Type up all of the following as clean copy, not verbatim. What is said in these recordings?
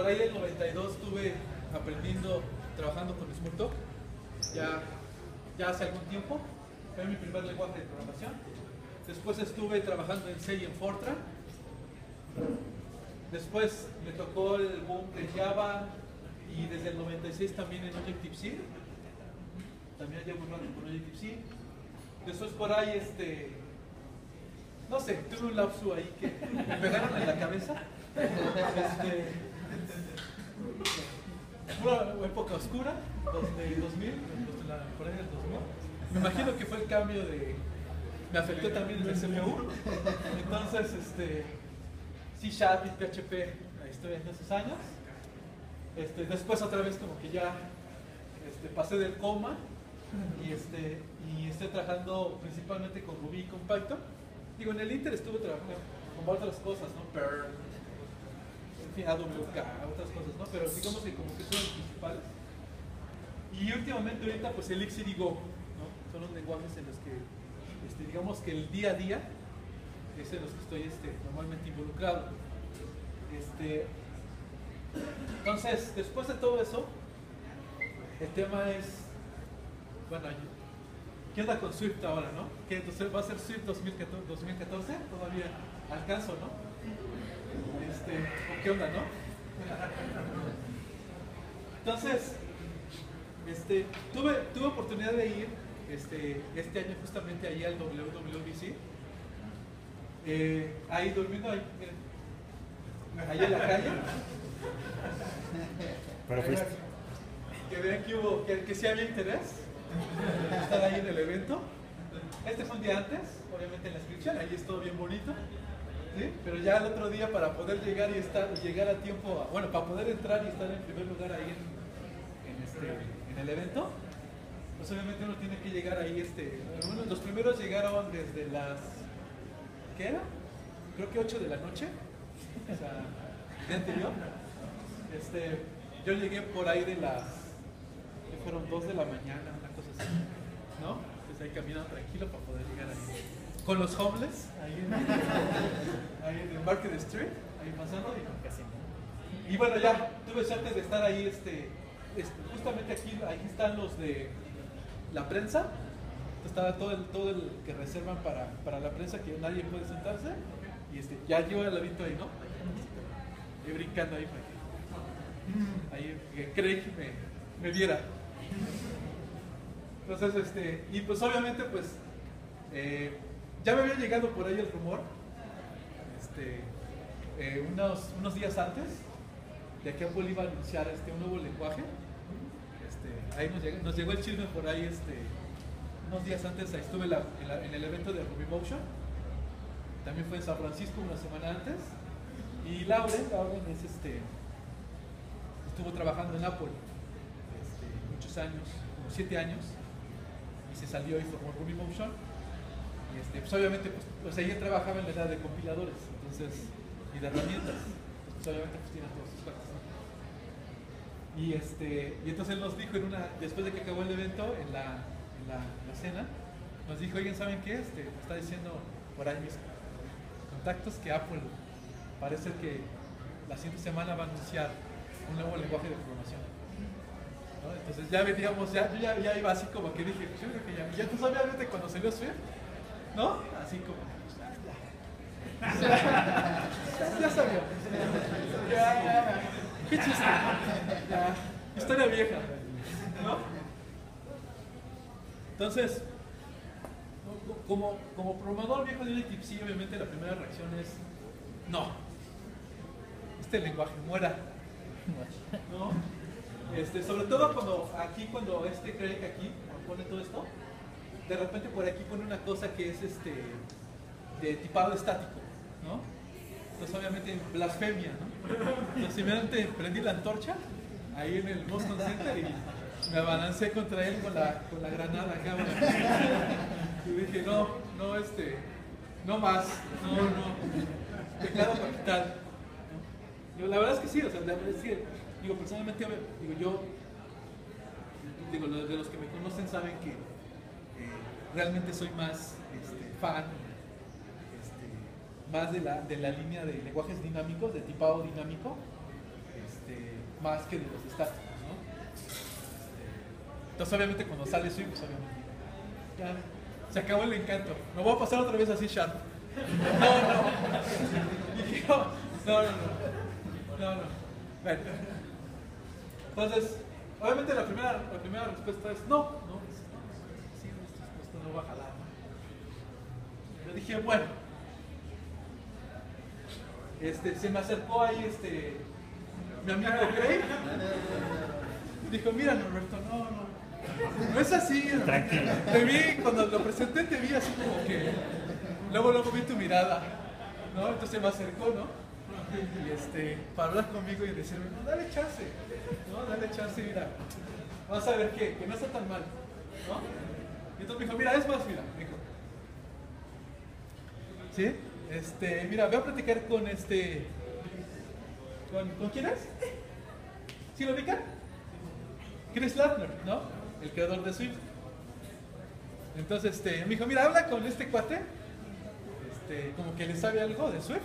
Por ahí del 92 estuve aprendiendo, trabajando con Smalltalk, ya hace algún tiempo. Fue mi primer lenguaje de programación. Después estuve trabajando en C y en Fortran. Después me tocó el boom de Java y desde el 96 también en Objective-C. También llevo un rato con Objective-C. Después por ahí, no sé, tuve un lapso ahí que me pegaron en la cabeza. Una época oscura, 2000, por ahí del 2000. Me imagino que fue el cambio de... Me afectó también el CPU. Entonces, C# y PHP, ahí estoy en esos años. Después otra vez como que ya pasé del coma y estoy trabajando principalmente con Ruby y con Python. Digo, en el Inter estuve trabajando con otras cosas, ¿no? Perl, en fin, AWK, otras cosas, ¿no? Pero digamos que como que son los principales. Y últimamente ahorita pues Elixir y Go, ¿no? Son los lenguajes en los que, digamos que el día a día es en los que estoy normalmente involucrado. Entonces, después de todo eso, el tema es, bueno, ¿qué onda con Swift ahora, no? ¿Qué, entonces, ¿va a ser Swift 2014? Todavía alcanzo, ¿no? ¿O qué onda, no? Entonces, tuve oportunidad de ir este año justamente ahí al WWDC. Ahí durmiendo ahí en la calle. Pero fuiste. Que vean que hubo, que sí había interés de estar ahí en el evento. Este fue un día antes, obviamente en la inscripción, ahí es todo bien bonito. ¿Sí? Pero ya el otro día para poder llegar y llegar a tiempo, bueno, para poder entrar y estar en primer lugar ahí en el evento, pues obviamente uno tiene que llegar ahí, los primeros llegaron desde las, ¿qué era? Creo que 8 de la noche, o sea, el día anterior. Yo llegué por ahí de las, que fueron 2 de la mañana, una cosa así, ¿no? Entonces ahí caminando tranquilo para poder llegar ahí. Con los homeless, ahí en el Market Street, ahí pasando. Y bueno, ya tuve suerte de estar ahí, justamente aquí están los de la prensa. Estaba todo el que reservan para la prensa, que nadie puede sentarse. Y ya llevo el ladito ahí, ¿no? Y brincando ahí para que Craig me viera. Entonces, y pues obviamente, pues, ya me había llegado por ahí el rumor, unos días antes, de que Apple iba a anunciar un nuevo lenguaje. Ahí nos llegó el chisme por ahí, unos días antes. Ahí estuve en el evento de RubyMotion. También fue en San Francisco una semana antes. Y Lauren estuvo trabajando en Apple muchos años, como 7 años, y se salió y formó RubyMotion. Y pues obviamente pues ella trabajaba en la edad de compiladores, entonces, y de herramientas, pues obviamente pues tiene todos sus cosas, ¿no? Y entonces él nos dijo después de que acabó el evento, en la cena, nos dijo, oigan, ¿saben qué? Me está diciendo por ahí mis contactos que Apple parece que la siguiente semana va a anunciar un nuevo lenguaje de programación, ¿no? Entonces ya veníamos, yo ya iba así como que dije, yo creo que ya tú obviamente cuando salió Swift, ¿no? Así como, ya salió. Qué chiste. Ya, historia vieja, ¿no? Entonces, como programador viejo de Objective-C, obviamente la primera reacción es, no, este lenguaje muera, ¿no? Sobre todo cuando Craig aquí pone todo esto, de repente por aquí pone una cosa que es de tipado estático, ¿no? Entonces obviamente blasfemia, ¿no? Entonces simplemente prendí la antorcha ahí en el Boston Center y me abalancé contra él con la granada acá. Y dije, no más, no, pecado capital, ¿no? Digo, la verdad es que sí, o sea, la verdad es que, digo, personalmente, de los que me conocen saben que realmente soy más fan, más de la línea de lenguajes dinámicos, de tipado dinámico, más que de los estáticos, ¿no? Entonces obviamente cuando sale Swift, pues obviamente ya se acabó el encanto. Me voy a pasar otra vez así Sharp. No. Y yo, no. Bueno. Entonces, obviamente la primera respuesta es no, sí, esto no va a jalar. Yo dije, bueno, se me acercó ahí mi amigo Craig, y dijo, mira Norberto, no es así. Tranquilo. Te vi, cuando lo presenté te vi así como que, luego vi tu mirada, ¿no? Entonces me acercó, ¿no? Y para hablar conmigo y decirme, no, dale chance, mira, vas a ver que no está tan mal, ¿no? Y entonces me dijo, mira, es más, mira, me dijo, ¿sí? Mira, voy a platicar con ¿con quién es? ¿Sí lo ubican? Chris Lattner, ¿no? El creador de Swift. Entonces, me dijo, mira, habla con este cuate, como que le sabe algo de Swift.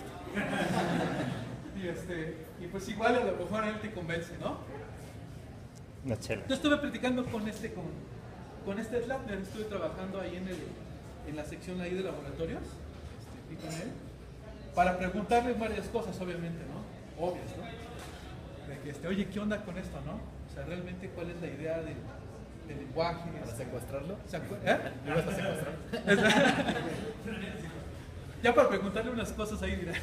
Y pues igual a lo mejor él te convence, ¿no? Una chela. Yo estuve platicando con Lattner, estuve trabajando ahí en la sección ahí de laboratorios, y con él, para preguntarle varias cosas, obviamente, ¿no? Obvias, ¿no? De que, oye, ¿qué onda con esto, no? O sea, realmente, ¿cuál es la idea del lenguaje? ¿Para secuestrarlo? ¿Eh? ¿Lo ibas a secuestrar? Ya para preguntarle unas cosas ahí, mira.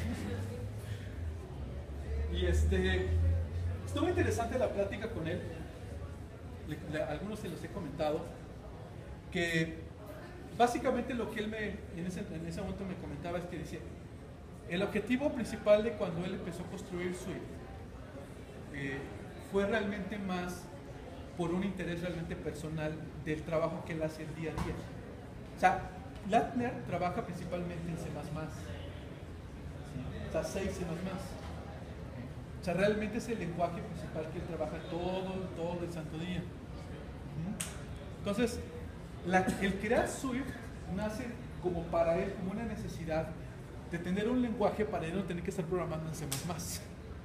Y estuvo interesante la plática con él. Algunos se los he comentado. Que básicamente lo que él en ese momento me comentaba es que dice, el objetivo principal de cuando él empezó a construir Swift fue realmente más por un interés realmente personal del trabajo que él hace el día a día. O sea, Lattner trabaja principalmente en C++, o sea, 6 C++. O sea, realmente es el lenguaje principal que él trabaja todo el santo día. Entonces, el crear Swift nace como para él, como una necesidad de tener un lenguaje para él no tener que estar programando en C++. Sí.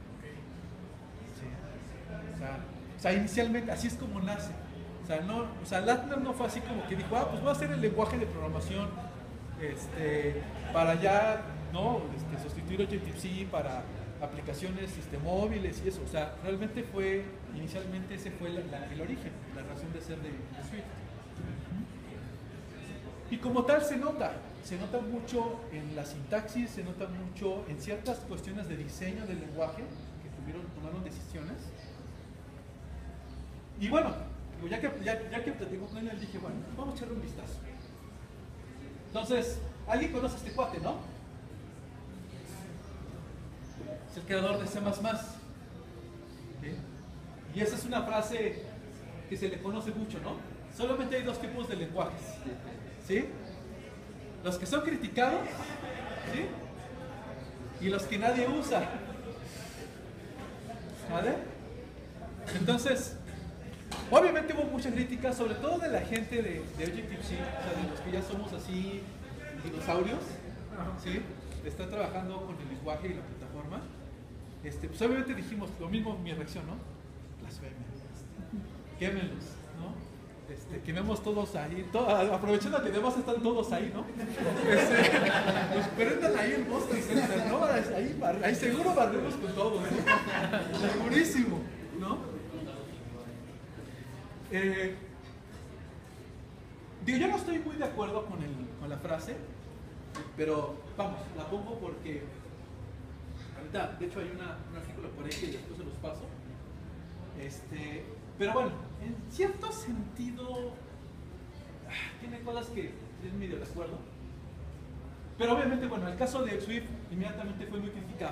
O sea, inicialmente así es como nace. O sea, Lattner no fue así como que dijo, pues voy a hacer el lenguaje de programación para ya, ¿no? Sustituir Objective-C para aplicaciones móviles y eso. O sea, realmente inicialmente ese fue el origen, la razón de ser de Swift. Y como tal se nota mucho en la sintaxis, se nota mucho en ciertas cuestiones de diseño del lenguaje que tomaron decisiones. Y bueno, ya que platicó con él, dije, bueno, vamos a echarle un vistazo. Entonces, ¿alguien conoce a este cuate, no? Es el creador de C++. ¿Sí? Y esa es una frase que se le conoce mucho, ¿no? Solamente hay dos tipos de lenguajes, ¿sí? Los que son criticados, ¿sí? Y los que nadie usa, ¿vale? Entonces, obviamente hubo mucha crítica, sobre todo de la gente de Objective-C, o sea, de los que ya somos así dinosaurios, ¿sí? Está trabajando con el lenguaje y la plataforma. Pues obviamente dijimos lo mismo, mi reacción, ¿no? Blasfemia. Quémenlos, ¿no? Quememos todos ahí, aprovechando que además están todos ahí, ¿no? Pues prendan ahí el bosque, ¿no? Ahí seguro barremos con todo, ¿no? Segurísimo, ¿no? Yo no estoy muy de acuerdo con la frase, pero vamos, la pongo porque ahorita, de hecho hay un artículo por ahí que después se los paso. Pero bueno, en cierto sentido tiene cosas que es medio de acuerdo. Pero obviamente, bueno, el caso de Swift inmediatamente fue muy criticado,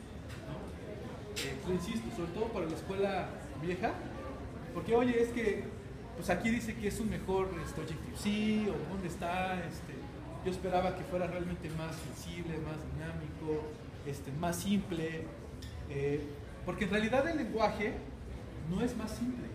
¿no? Insisto, sobre todo para la escuela vieja, porque oye, es que pues aquí dice que es un mejor Objective-C, o dónde está, yo esperaba que fuera realmente más sensible, más dinámico, más simple, porque en realidad el lenguaje no es más simple.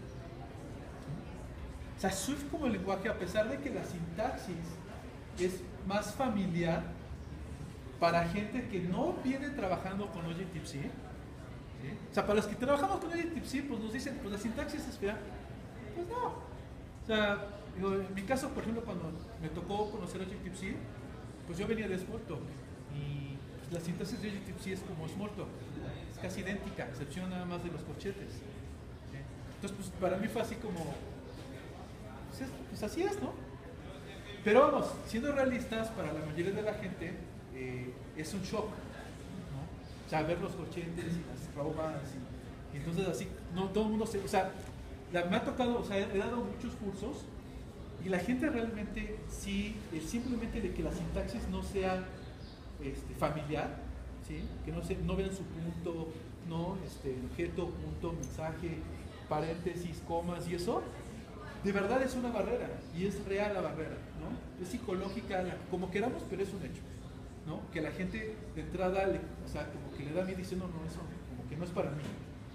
O sea, Swift como lenguaje, a pesar de que la sintaxis es más familiar para gente que no viene trabajando con Objective-C, ¿Sí? O sea, para los que trabajamos con Objective-C, pues nos dicen, pues la sintaxis es fea. Pues no. O sea, digo, en mi caso, por ejemplo, cuando me tocó conocer Objective-C, pues yo venía de Smalltalk. Y pues, la sintaxis de Objective-C es como Smalltalk. Es casi idéntica, a excepción nada más de los corchetes. ¿Sí? Entonces, pues para mí fue así como, pues así es, ¿no? Pero vamos, siendo realistas, para la mayoría de la gente es un shock, ¿no? O sea, ver los corchetes y las raubas y entonces así, no todo el mundo se, o sea, me ha tocado, o sea, he dado muchos cursos y la gente realmente sí, simplemente de que la sintaxis no sea familiar, ¿sí? Que no vean su punto, no, objeto, punto, mensaje, paréntesis, comas y eso, de verdad es una barrera y es real la barrera, ¿no? Es psicológica, como queramos, pero es un hecho, ¿no? Que la gente de entrada, o sea, como que le da miedo diciendo, no, eso como que no es para mí.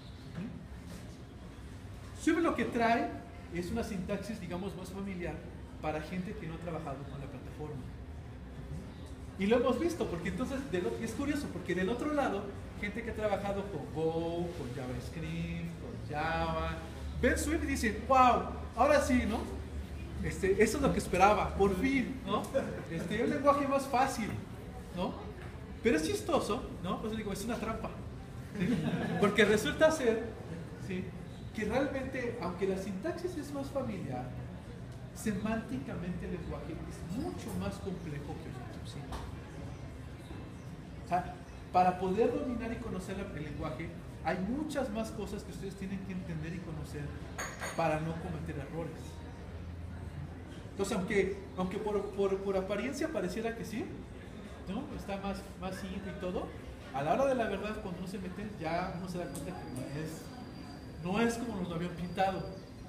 Sube lo que trae es una sintaxis, digamos, más familiar para gente que no ha trabajado con la plataforma. Y lo hemos visto, porque entonces, es curioso, porque del otro lado, gente que ha trabajado con Go, con JavaScript, con Java, ven Swift y dicen, wow, ahora sí, ¿no? Eso es lo que esperaba, por fin, ¿no? Un lenguaje más fácil, ¿no? Pero es chistoso, ¿no? Pues digo, es una trampa, ¿sí? Porque resulta ser, ¿sí? Que realmente, aunque la sintaxis es más familiar, semánticamente el lenguaje es mucho más complejo que Objective-C. O sea, para poder dominar y conocer el lenguaje, hay muchas más cosas que ustedes tienen que entender y conocer para no cometer errores. Entonces, aunque por apariencia pareciera que sí, ¿no? Está más simple y todo, a la hora de la verdad, cuando uno se mete, ya uno se da cuenta que no es como nos lo habían pintado.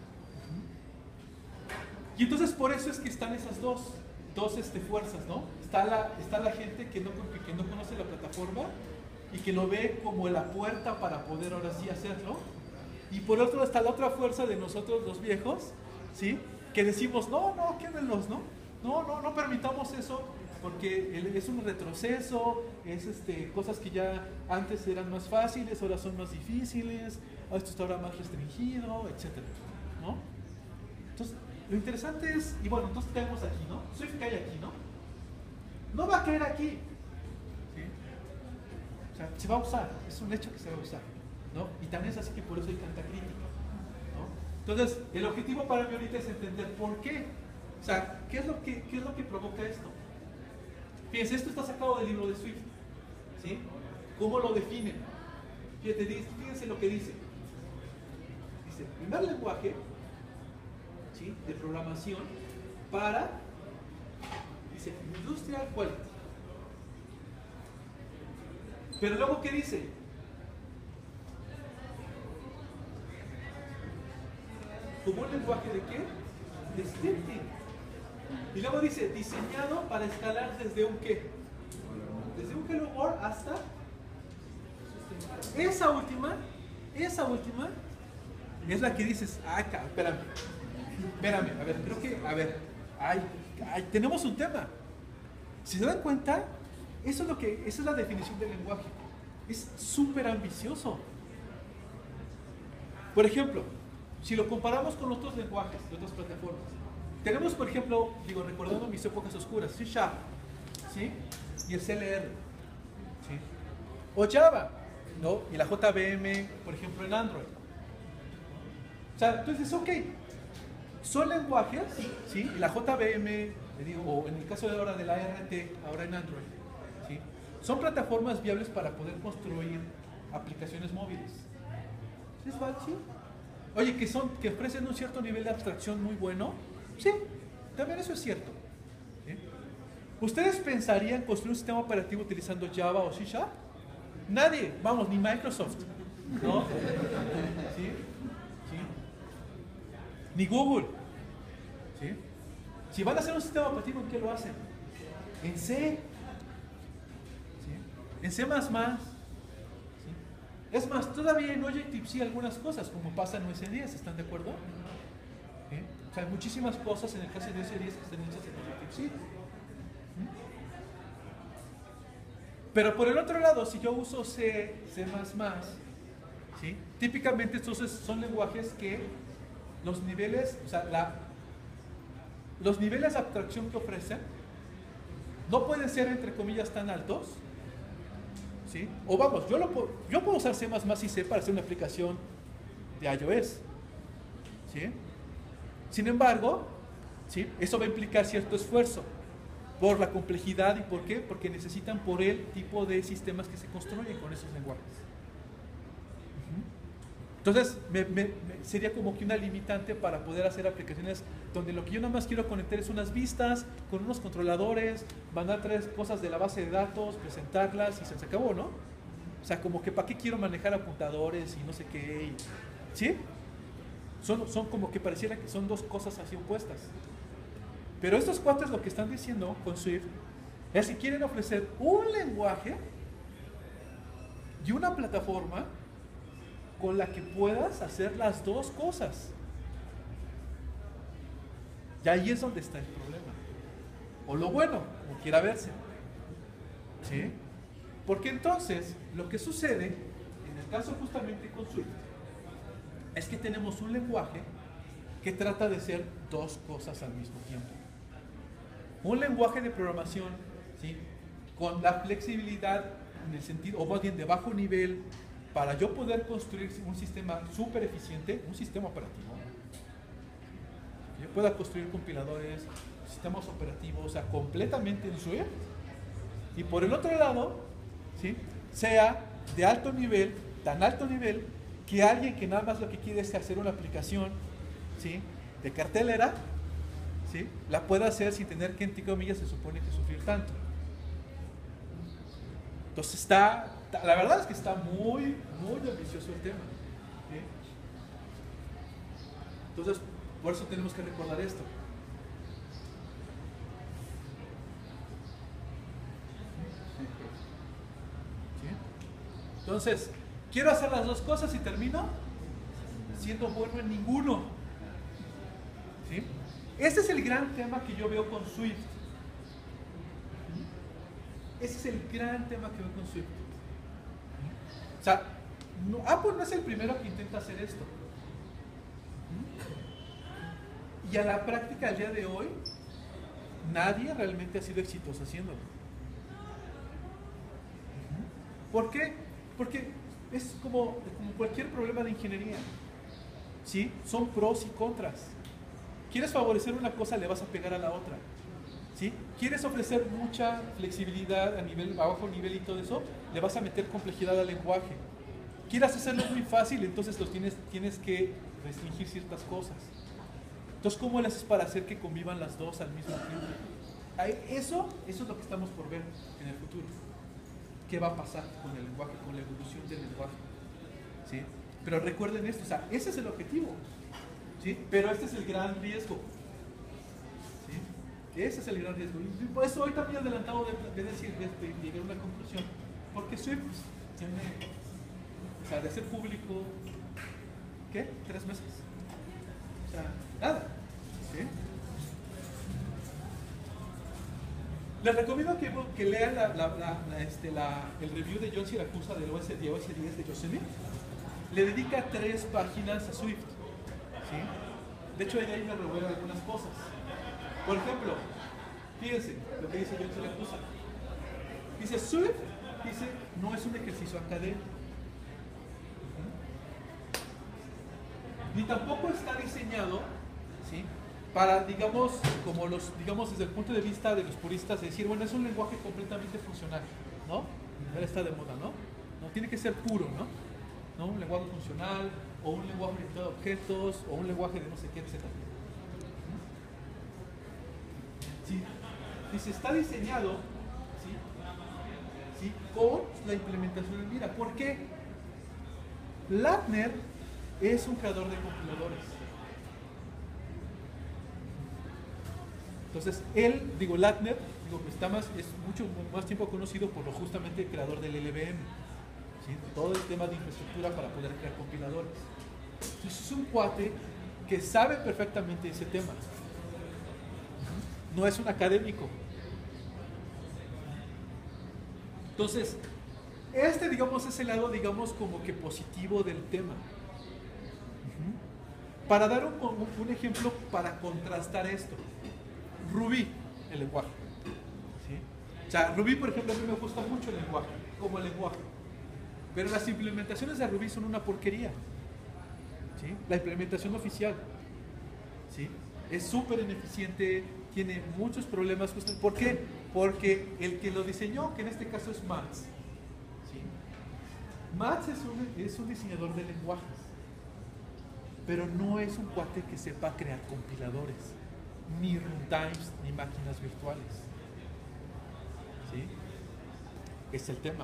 Y entonces por eso es que están esas dos fuerzas, ¿no? Está la gente que no conoce la plataforma y que lo ve como la puerta para poder ahora sí hacerlo. Y por otro está la otra fuerza de nosotros los viejos, ¿sí? Que decimos, no, quédenlos, ¿no? No permitamos eso porque es un retroceso, es cosas que ya antes eran más fáciles, ahora son más difíciles, esto está ahora más restringido, etcétera, ¿no? Entonces, lo interesante es, y bueno, entonces tenemos aquí, ¿no? Swift cae aquí, ¿no? No va a caer aquí, ¿sí? O sea, se va a usar, es un hecho que se va a usar, ¿no? Y también es así que por eso hay tanta crítica, ¿no? Entonces, el objetivo para mí ahorita es entender por qué. O sea, ¿qué es lo que provoca esto? Fíjense, esto está sacado del libro de Swift, ¿sí? ¿Cómo lo definen? Fíjense lo que dice. Dice, primer lenguaje, ¿sí? De programación para, dice, Industrial Quality. Pero luego, ¿qué dice? ¿Como un lenguaje de qué? De scripting. Y luego dice, diseñado para escalar desde un qué? Desde un Hello World hasta esa última es la que dices, espérame, a ver, creo que, tenemos un tema. Si se dan cuenta, esa es la definición del lenguaje. Es súper ambicioso. Por ejemplo, si lo comparamos con otros lenguajes de otras plataformas, tenemos, por ejemplo, recordando mis épocas oscuras, C#, ¿sí? Y el CLR, ¿sí? O Java, ¿no? Y la JVM, por ejemplo, en Android. O sea, tú dices, ok, son lenguajes, ¿sí? Y la JVM, o en el caso de ahora de la ART, ahora en Android, ¿sí? Son plataformas viables para poder construir aplicaciones móviles. ¿Es válido? ¿Sí? Oye, que ofrecen un cierto nivel de abstracción muy bueno. Sí, también eso es cierto. ¿Sí? ¿Ustedes pensarían construir un sistema operativo utilizando Java o C#? Nadie, vamos, ni Microsoft, ¿no? ¿Sí? ¿Sí? Ni Google. ¿Sí? Si van a hacer un sistema operativo, ¿en qué lo hacen? En C. ¿Sí? En C++. ¿Sí? Es más, todavía en Objective-C algunas cosas, como pasa en OS10, ¿están de acuerdo? ¿Sí? O sea, hay muchísimas cosas en el caso de OS10 que están hechas en Objective-C. ¿Sí? Pero por el otro lado, si yo uso C, C++, ¿sí? Típicamente estos son lenguajes que los niveles, o sea, los niveles de abstracción que ofrecen no pueden ser, entre comillas, tan altos, ¿sí? O vamos, yo puedo usar C++ y C para hacer una aplicación de iOS, ¿sí? Sin embargo, ¿sí? Eso va a implicar cierto esfuerzo por la complejidad. ¿Y por qué? Porque necesitan por el tipo de sistemas que se construyen con esos lenguajes. Entonces, sería como que una limitante para poder hacer aplicaciones donde lo que yo nada más quiero conectar es unas vistas con unos controladores, mandar 3 cosas de la base de datos, presentarlas y se acabó, ¿no? O sea, como que ¿para qué quiero manejar apuntadores y no sé qué? ¿Sí? Son como que pareciera que son 2 cosas así opuestas. Pero estos cuates lo que están diciendo con Swift es que quieren ofrecer un lenguaje y una plataforma con la que puedas hacer las 2 cosas. Y ahí es donde está el problema. O lo bueno, como quiera verse. ¿Sí? Porque entonces, lo que sucede, en el caso justamente con Swift, es que tenemos un lenguaje que trata de ser 2 cosas al mismo tiempo. Un lenguaje de programación, ¿sí? Con la flexibilidad en el sentido, o más bien de bajo nivel, para yo poder construir un sistema súper eficiente, un sistema operativo. Yo pueda construir compiladores, sistemas operativos, o sea, completamente en Swift. Y por el otro lado, ¿sí? Sea de alto nivel, tan alto nivel, que alguien que nada más lo que quiere es hacer una aplicación, ¿sí? De cartelera, ¿sí? La pueda hacer sin tener que, entre comillas, se supone que sufrir tanto. Entonces la verdad es que está muy, muy ambicioso el tema, ¿sí? Entonces, por eso tenemos que recordar esto. ¿Sí? Entonces, quiero hacer las 2 cosas y termino siendo bueno en ninguno. ¿Sí? Este es el gran tema que yo veo con Swift. Ese es el gran tema que veo con Swift. O sea, Apple no es el primero que intenta hacer esto. Y a la práctica, al día de hoy, nadie realmente ha sido exitoso haciéndolo. ¿Por qué? Porque es como cualquier problema de ingeniería. ¿Sí? Son pros y contras. ¿Quieres favorecer una cosa, le vas a pegar a la otra? ¿Sí? ¿Quieres ofrecer mucha flexibilidad a bajo nivel y todo eso? Le vas a meter complejidad al lenguaje. ¿Quieres hacerlo muy fácil? Entonces tienes que restringir ciertas cosas. Entonces, ¿cómo le haces para hacer que convivan las 2 al mismo tiempo? Eso es lo que estamos por ver en el futuro. ¿Qué va a pasar con el lenguaje, con la evolución del lenguaje? ¿Sí? Pero recuerden esto, o sea, ese es el objetivo. ¿Sí? Pero este es el gran riesgo. ¿Sí? Ese es el gran riesgo. Y por eso hoy también adelantado de decir, de llegar a una conclusión. Porque Swift tiene, o sea, de ser público, ¿qué? 3 meses. O sea, nada. ¿Sí? Les recomiendo que lean el review de John Siracusa del OS 10 de Yosemite. Le dedica 3 páginas a Swift. ¿Sí? De hecho, ahí me revela algunas cosas. Por ejemplo, fíjense lo que dice John Siracusa. Dice, Swift no es un ejercicio académico. Ni tampoco está diseñado, ¿sí? Para, digamos, desde el punto de vista de los puristas, decir, bueno, es un lenguaje completamente funcional, ¿no? Ahora está de moda, ¿no? No tiene que ser puro, ¿no? Un lenguaje funcional, o un lenguaje orientado a objetos, o un lenguaje de no sé qué, etc. ¿Sí? Dice, está diseñado, ¿sí? Con la implementación en mira. ¿Por qué? Lattner es un creador de compiladores. Entonces, Lattner, es mucho más tiempo conocido por lo justamente creador del LLVM. ¿Sí? Todo el tema de infraestructura para poder crear compiladores. Entonces, es un cuate que sabe perfectamente ese tema. No es un académico. Entonces, digamos, es el lado, digamos, como que positivo del tema. Para dar un ejemplo para contrastar esto. Ruby, el lenguaje. ¿Sí? O sea, Ruby, por ejemplo, a mí me gusta mucho el lenguaje, como el lenguaje. Pero las implementaciones de Ruby son una porquería. ¿Sí? La implementación oficial. ¿Sí? Es súper ineficiente, tiene muchos problemas. ¿Por qué? Porque el que lo diseñó, que en este caso es Mats. ¿Sí? Mats es un diseñador de lenguajes, pero no es un cuate que sepa crear compiladores, ni runtimes, ni máquinas virtuales. ¿Sí? Es el tema.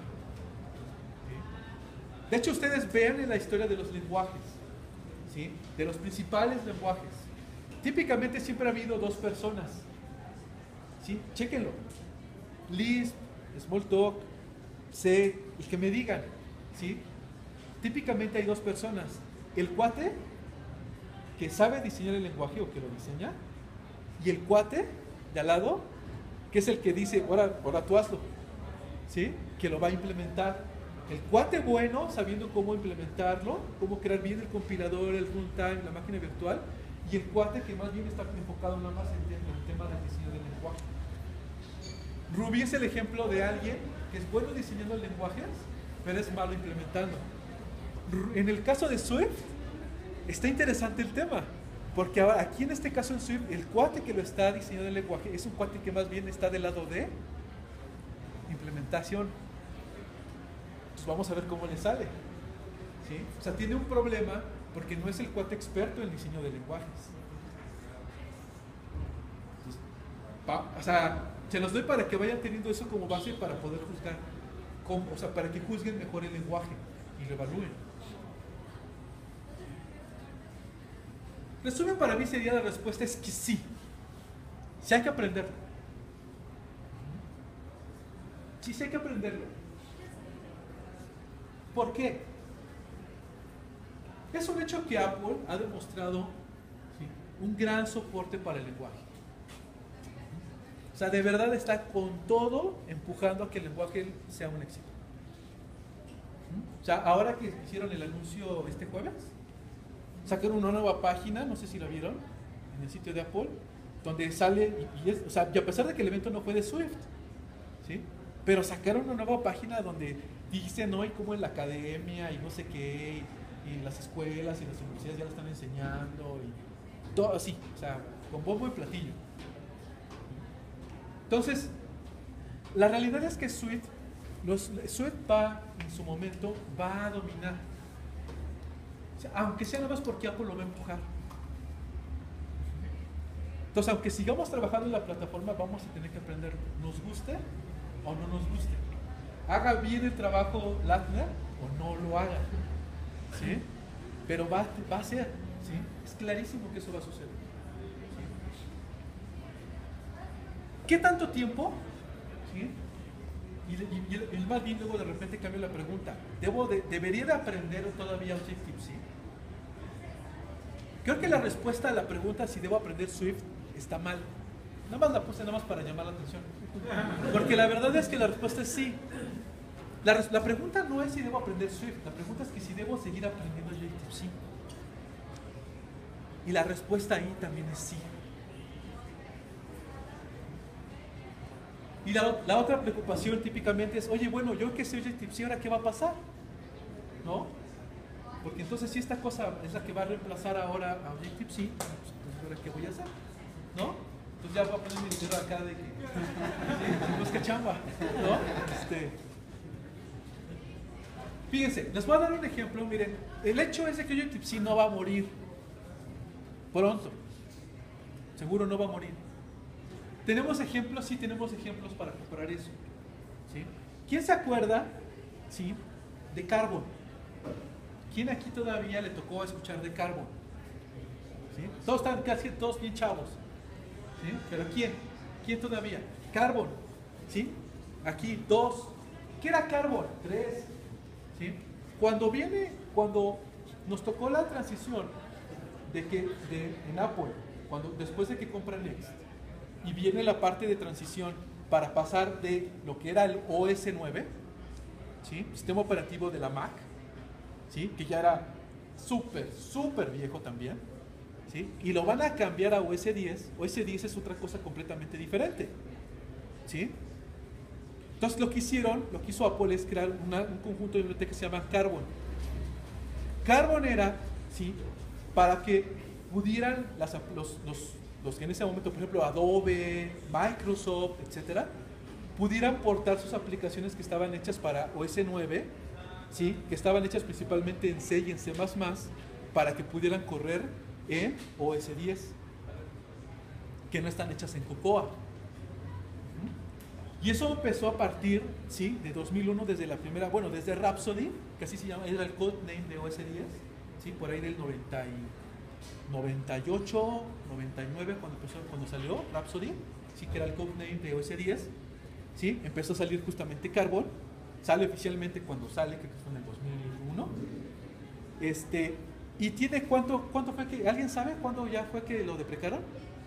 ¿Sí? De hecho, ustedes vean en la historia de los lenguajes, ¿sí? De los principales lenguajes. Típicamente siempre ha habido dos personas. ¿Sí? Chéquenlo. Lisp, Smalltalk, C, y que me digan. ¿Sí? Típicamente hay dos personas. El cuate que sabe diseñar el lenguaje o que lo diseña, y el cuate de al lado, que es el que dice, ahora tú hazlo, ¿sí? Que lo va a implementar. El cuate bueno, sabiendo cómo implementarlo, cómo crear bien el compilador, el runtime, la máquina virtual, y el cuate que más bien está enfocado nada más en el tema del diseño del lenguaje. Ruby es el ejemplo de alguien que es bueno diseñando lenguajes, pero es malo implementando. En el caso de Swift, está interesante el tema, porque ahora aquí en este caso en Swift, el cuate que lo está diseñando el lenguaje es un cuate que más bien está del lado de implementación. Entonces vamos a ver cómo le sale. ¿Sí? O sea, tiene un problema porque no es el cuate experto en diseño de lenguajes. Entonces, o sea, se los doy para que vayan teniendo eso como base para poder juzgar, o sea, para que juzguen mejor el lenguaje y lo evalúen. Resumen, para mí sería la respuesta es que sí. Sí hay que aprenderlo. Sí, sí hay que aprenderlo. ¿Por qué? Es un hecho que Apple ha demostrado, ¿sí?, un gran soporte para el lenguaje. O sea, de verdad está con todo empujando a que el lenguaje sea un éxito. O sea, ahora que hicieron el anuncio este jueves, sacaron una nueva página, no sé si la vieron, en el sitio de Apple, donde sale, o sea, y a pesar de que el evento no fue de Swift, ¿sí? Pero sacaron una nueva página donde dicen hoy cómo en la academia y no sé qué, y las escuelas y las universidades ya lo están enseñando, y todo así, o sea, con bombo y platillo. Entonces, la realidad es que Swift va, en su momento, va a dominar. O sea, aunque sea nada más porque Apple lo va a empujar. Entonces, aunque sigamos trabajando en la plataforma, vamos a tener que aprender, nos guste o no nos guste. Haga bien el trabajo Lattner o no lo haga. ¿Sí? Pero va a ser. ¿Sí? Es clarísimo que eso va a suceder. ¿Sí? ¿Qué tanto tiempo? ¿Sí? Y más bien luego de repente cambio la pregunta. ¿Debería de aprender todavía Objective-C? Creo que la respuesta a la pregunta si debo aprender Swift está mal. Nada más la puse nada más para llamar la atención. Porque la verdad es que la respuesta es sí. La pregunta no es si debo aprender Swift, la pregunta es que si debo seguir aprendiendo Objective-C. Y la respuesta ahí también es sí. Y la otra preocupación típicamente es, oye, bueno, yo que sé Objective-C, ¿ahora qué va a pasar? ¿No? Porque entonces si esta cosa es la que va a reemplazar ahora a Objective-C, pues entonces ¿ahora qué voy a hacer? ¿No? Entonces ya voy a poner mi dinero acá de que sí, busca chamba, ¿no? Fíjense, les voy a dar un ejemplo, miren, el hecho es de que Objective-C no va a morir pronto, seguro no va a morir. ¿Tenemos ejemplos? Sí, tenemos ejemplos para comparar eso. ¿Sí? ¿Quién se acuerda, sí, de Carbon? ¿Quién aquí todavía le tocó escuchar de Carbon? ¿Sí? Todos están casi todos bien chavos. ¿Sí? ¿Pero quién? ¿Quién todavía? Carbon. ¿Sí? Aquí, 2. ¿Qué era Carbon? 3. ¿Sí? Cuando nos tocó la transición en Apple, después de que compra Next, y viene la parte de transición para pasar de lo que era el OS 9, ¿sí? Sistema operativo de la Mac, ¿sí? Que ya era súper viejo también, ¿sí? Y lo van a cambiar a OS 10. OS 10 es otra cosa completamente diferente, ¿sí? Entonces lo que hizo Apple es crear un conjunto de bibliotecas que se llama Carbon. Carbon era, ¿sí? Para que pudieran los que en ese momento, por ejemplo, Adobe, Microsoft, etcétera, pudieran portar sus aplicaciones que estaban hechas para OS 9, ¿sí? Que estaban hechas principalmente en C y en C++, para que pudieran correr en OS 10, que no están hechas en Cocoa. Y eso empezó a partir, ¿sí? De 2001, desde la primera, bueno, desde Rhapsody, que así se llama, era el codename de OS 10, ¿sí? Por ahí del 98, 99, cuando salió Rhapsody, sí, que era el codename de OS 10, ¿sí? Empezó a salir justamente Carbon, sale oficialmente cuando sale, creo que fue en el 2001, y tiene ¿cuánto fue que, alguien sabe cuándo ya fue que lo deprecaron?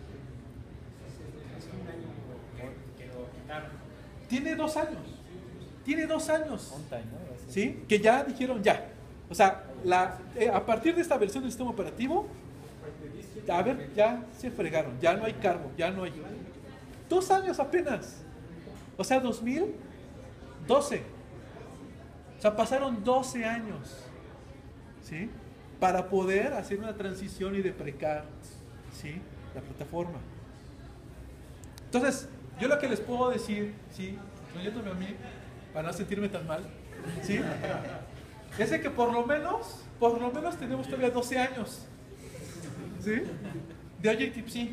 Hace un año que lo quitaron. Tiene 2 años, On time, ¿no? ¿sí? Que ya dijeron ya, o sea, a partir de esta versión del sistema operativo, a ver, ya se fregaron, ya no hay Carbon, ya no hay. 2 años apenas, o sea, 2012, o sea, pasaron 12 años, ¿sí? Para poder hacer una transición y deprecar, ¿sí? La plataforma. Entonces, yo lo que les puedo decir, ¿sí? Incluyéndome a mí, para no sentirme tan mal, ¿sí? Es de que por lo menos tenemos todavía 12 años, ¿sí? De Objective-C,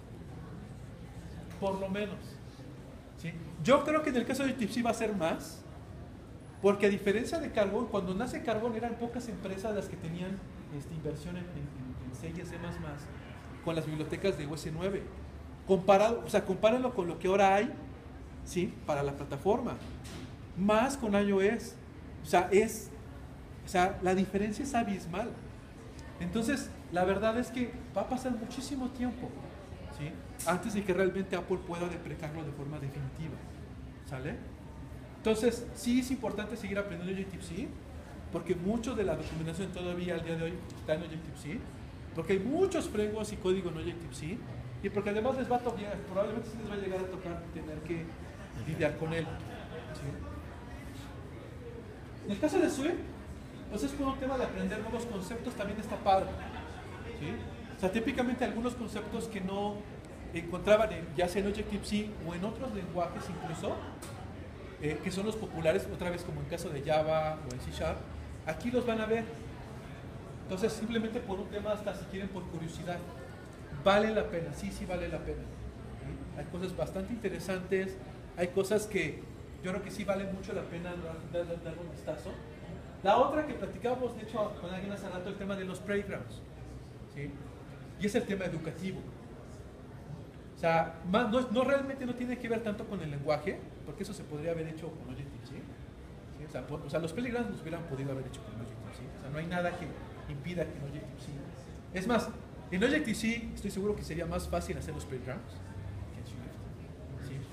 por lo menos, ¿sí? Yo creo que en el caso de Objective-C va a ser más, porque a diferencia de Carbon, cuando nace Carbon eran pocas empresas las que tenían inversión en C y en C++ con las bibliotecas de OS 9. Compárenlo con lo que ahora hay, ¿sí? Para la plataforma, más con iOS. O sea, la diferencia es abismal. Entonces, la verdad es que va a pasar muchísimo tiempo, ¿sí? Antes de que realmente Apple pueda deprecarlo de forma definitiva, ¿sale? Entonces, sí es importante seguir aprendiendo Objective-C, porque mucho de la documentación todavía al día de hoy está en Objective-C, porque hay muchos frameworks y código en Objective-C, y porque además les va a tocar, probablemente sí les va a llegar a tocar tener que lidiar con él, ¿sí? En el caso de Swift, pues es por un tema de aprender nuevos conceptos, también está padre, ¿sí? O sea, típicamente algunos conceptos que no encontraban ya sea en Objective-C o en otros lenguajes incluso, que son los populares, otra vez como en caso de Java o en C#, aquí los van a ver. Entonces, simplemente por un tema, hasta si quieren por curiosidad, vale la pena, sí vale la pena, ¿sí? Hay cosas bastante interesantes, hay cosas que yo creo que sí vale mucho la pena dar un vistazo. La otra que platicábamos, de hecho, con alguien hace rato, el tema de los playgrounds, ¿sí? Y es el tema educativo. O sea, no realmente no tiene que ver tanto con el lenguaje, porque eso se podría haber hecho con Objective-C, ¿sí? O sea, los playgrounds los hubieran podido haber hecho con Objective-C. O sea, no hay nada que impida que en Objective-C. Es más, en Objective-C estoy seguro que sería más fácil hacer los playgrounds que en Swift, ¿sí?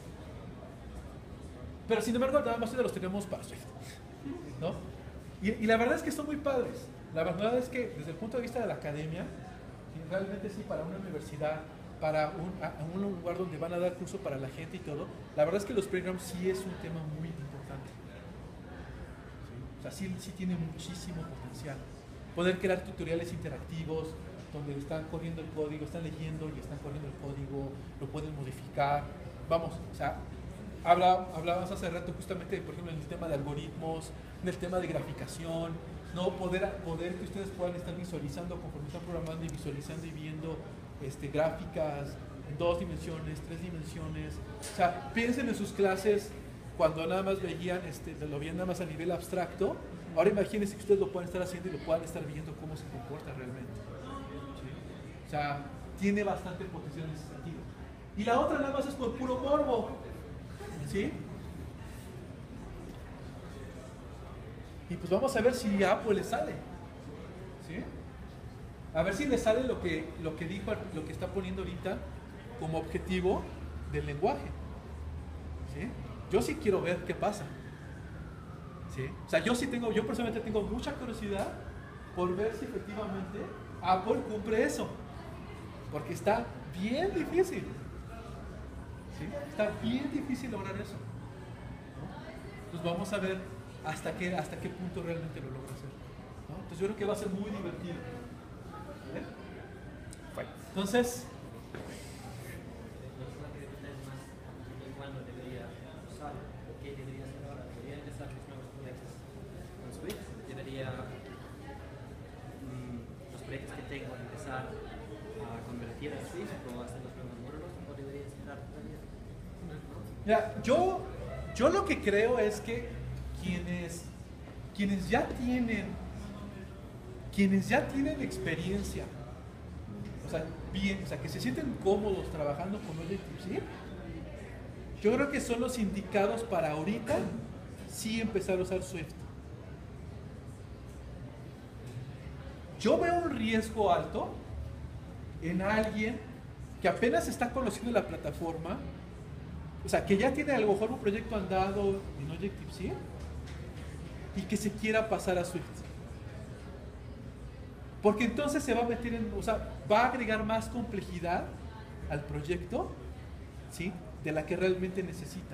Pero sin embargo, nada más los tenemos para Swift, ¿no? Y la verdad es que son muy padres. La verdad es que desde el punto de vista de la academia, ¿sí? Realmente sí, para una universidad, para un lugar donde van a dar curso para la gente y todo, la verdad es que los playgrounds sí es un tema muy importante, ¿sí? O sea, sí tiene muchísimo potencial. Poder crear tutoriales interactivos donde están corriendo el código, están leyendo y están corriendo el código, lo pueden modificar. Vamos, o sea, hablabas hace rato justamente, por ejemplo, en el tema de algoritmos, en el tema de graficación, ¿no? Poder que ustedes puedan estar visualizando conforme están programando y visualizando y viendo gráficas en 2 dimensiones, 3 dimensiones. O sea, piensen en sus clases cuando nada más veían, lo veían nada más a nivel abstracto. Ahora imagínense que ustedes lo puedan estar haciendo y lo puedan estar viendo cómo se comporta realmente, ¿sí? O sea, tiene bastante potencial en ese sentido. Y la otra nada más es por puro morbo, ¿sí? Y pues vamos a ver si a Apple le sale, ¿sí? A ver si le sale lo que dijo, lo que está poniendo ahorita como objetivo del lenguaje, ¿sí? Yo sí quiero ver qué pasa, ¿Sí? O sea, yo personalmente tengo mucha curiosidad por ver si efectivamente Apple cumple eso. Porque está bien difícil. ¿Sí? Está bien difícil lograr eso. ¿No? Entonces vamos a ver hasta qué punto realmente lo logra hacer. ¿No? Entonces yo creo que va a ser muy divertido. ¿Vale? Entonces, ¿cuándo debería usar? ¿Qué debería hacer ahora? ¿Debería empezar mis nuevos proyectos con Swift? ¿Debería los proyectos que tengo empezar a convertir a Swift o hacer los nuevos módulos? ¿O debería esperar todavía? mira, yo lo que creo es que quienes ya tienen experiencia, o sea, que se sienten cómodos trabajando con Objective-C, yo creo que son los indicados para ahorita sí empezar a usar Swift. Yo veo un riesgo alto en alguien que apenas está conociendo la plataforma, o sea, que ya tiene a lo mejor un proyecto andado en Objective-C y que se quiera pasar a Swift. Porque entonces se va a meter o sea, va a agregar más complejidad al proyecto, ¿sí? De la que realmente necesita.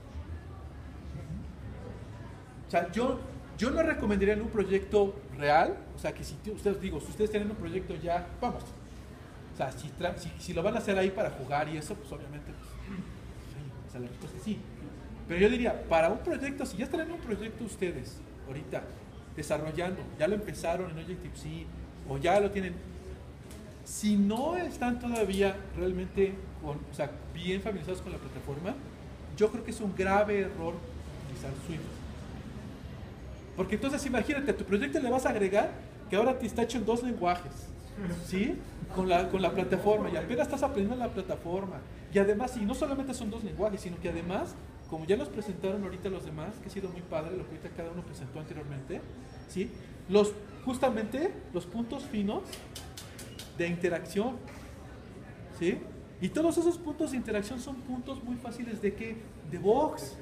O sea, yo no recomendaría en un proyecto real, o sea, que si ustedes tienen un proyecto ya, vamos, o sea, si lo van a hacer ahí para jugar y eso, pues obviamente, pues, o sea, la respuesta es sí. Pero yo diría, para un proyecto, si ya están en un proyecto ustedes, ahorita, desarrollando, ya lo empezaron en Objective-C, o ya lo tienen, si no están todavía realmente bien familiarizados con la plataforma, yo creo que es un grave error utilizar Swift. Porque entonces imagínate, a tu proyecto le vas a agregar que ahora te está hecho en 2 lenguajes, ¿sí? Con la plataforma, y apenas estás aprendiendo la plataforma. Y además, y no solamente son 2 lenguajes, sino que además, como ya los presentaron ahorita los demás, que ha sido muy padre lo que ahorita cada uno presentó anteriormente, ¿sí? Justamente los puntos finos de interacción, ¿sí? Y todos esos puntos de interacción son puntos muy fáciles de box,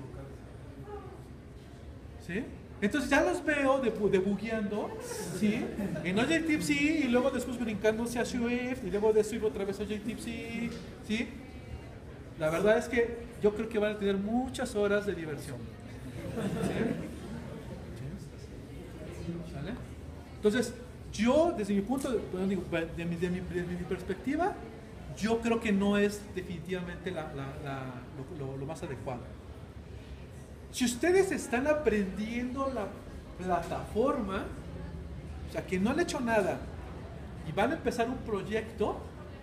¿sí? Entonces ya los veo debugueando, ¿sí? En Objective-C y luego después brincándose a Swift y luego de Swift otra vez a Objective-C, ¿sí? La verdad es que yo creo que van a tener muchas horas de diversión. ¿Sí? ¿Vale? Entonces, yo desde mi punto de mi perspectiva, yo creo que no es definitivamente lo más adecuado. Si ustedes están aprendiendo la plataforma, o sea, que no han hecho nada y van a empezar un proyecto,